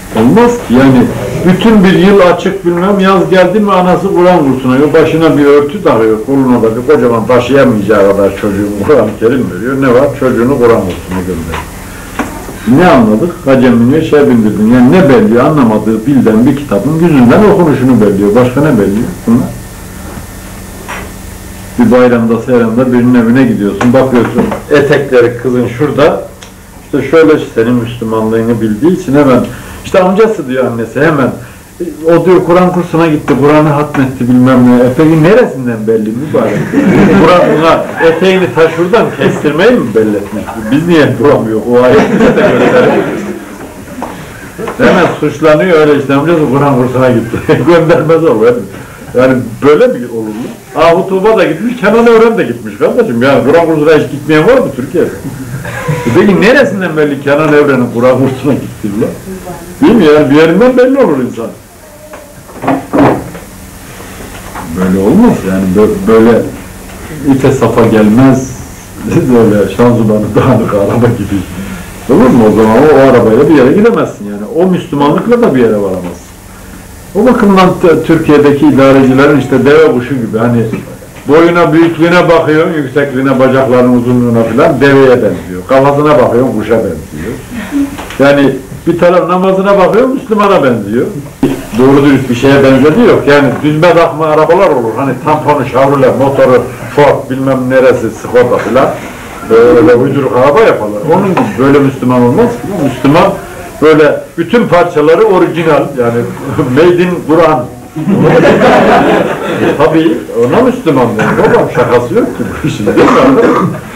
Olmaz ki yani bütün bir yıl açık bilmem yaz geldi mi anası Kur'an kursuna yok, başına bir örtü takıyor, koluna da bir kocaman taşıyamayacağı kadar çocuğun Kur'an-ı Kerim veriyor. Ne var? Çocuğunu Kur'an kursuna gönderiyor. Ne anladık? Hacemine şey bindirdin. Yani ne belliyor? Anlamadığı bilden bir kitabın yüzünden okunuşunu belliyor. Başka ne belliyor bunlar? Bir bayramda, seyranda birinin evine gidiyorsun, bakıyorsun etekleri kızın şurada, işte şöyle senin Müslümanlığını bildiği için hemen, işte amcası diyor annesi hemen, o diyor Kur'an kursuna gitti, Kur'an'ı hatmetti bilmem ne, peki neresinden belli mübarek? Kur'an buna eteğini ta şuradan kestirmeyi mi belli etmiş? Biz niye duramıyor? O ayetini de gösterelim. Hemen suçlanıyor öyle işte, amcası Kur'an kursuna gitti. Göndermez olur. Yani böyle mi olur mu? Ahu Tuğba da gitmiş, Kenan Evren de gitmiş kardeşim. Yani Kur'an kursuna hiç gitmeyen var mı Türkiye'de? Peki neresinden belli Kenan Evren'in Kur'an kursuna gittiği? Değil mi yani? Bir yerinden belli olur insan. Böyle olmaz yani. Böyle ipe safa gelmez. Böyle şanzımanı dağınık araba gibi. Olur mu o zaman? O arabayla bir yere gidemezsin yani. O Müslümanlıkla da bir yere varamazsın. O bakımdan Türkiye'deki idarecilerin işte deve kuşu gibi hani boyuna, büyüklüğüne bakıyor, yüksekliğine, bacaklarının uzunluğuna filan deveye benziyor. Kafasına bakıyor, kuşa benziyor. Yani bir taraf namazına bakıyor, Müslümana benziyor. Doğru dürüst bir şeye benzediği yok. Yani düzme takma arabalar olur. Hani tamponu, şavrule, motoru, Ford, bilmem neresi, Skoda filan. Böyle uyduruk araba yaparlar. Onun gibi böyle Müslüman olmaz ki. Müslüman böyle bütün parçaları orijinal yani made in Kur'an. Tabii ona Müslüman diyor. Babam şakası yok ki bu işin değil mi?